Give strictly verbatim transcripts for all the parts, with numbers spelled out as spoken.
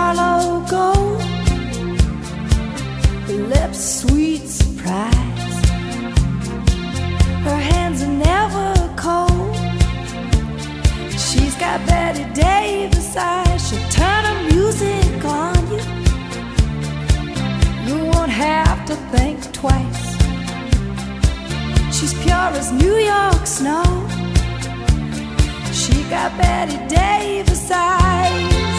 Harlow gold, her lips sweet surprise, her hands are never cold. She's got Betty Davis eyes, she'll turn her music on you. You won't have to think twice. She's pure as New York snow. She got Betty Davis eyes.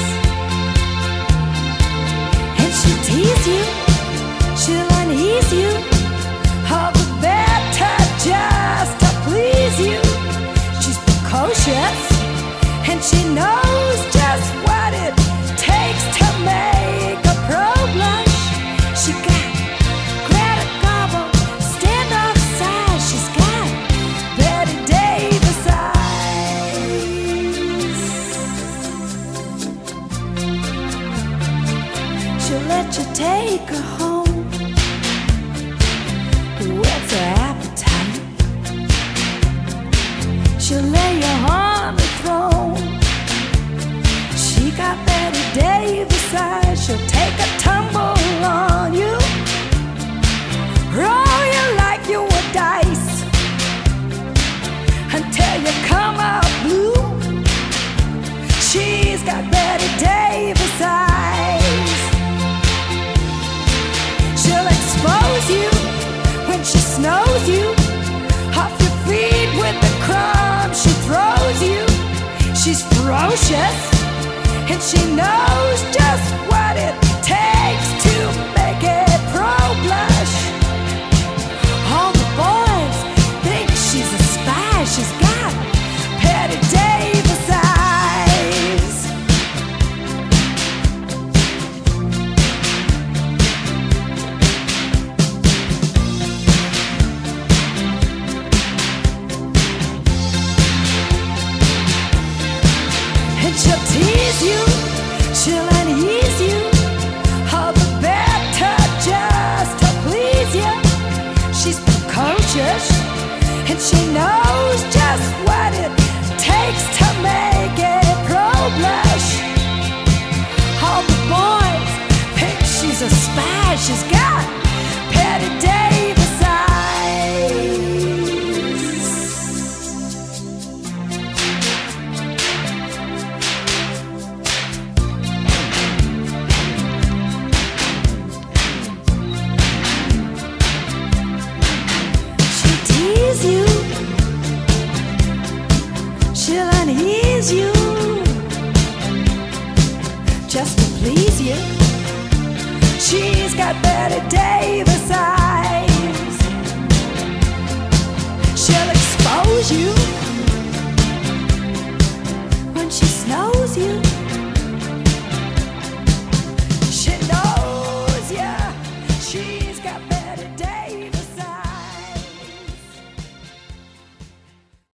And she'll tease you, she'll unease you, all the better just to please you. She's precocious, and she knows just what it takes to make a pro blush. She got Greta Garbo, standoff size. She's got Betty Davis eyes. She'll let you take her home, whets her appetite. She'll lay you on the throne. She got Betty Davis eyes. She'll take a tumble on you, roll you like you were dice, until you come out blue. She's got Betty Davis eyes. She'll expose you when she snows you, off your feet with the crumbs she throws you. She's ferocious, and she knows just what it takes to make it pro blush. All the boys think she's a spy. She's got Betty Davis eyes. And she'll tease you, she'll unease you, all the better just to please you. She's precocious, and she knows just what it takes to make it pro blush. All the boys think she's a spy. She's got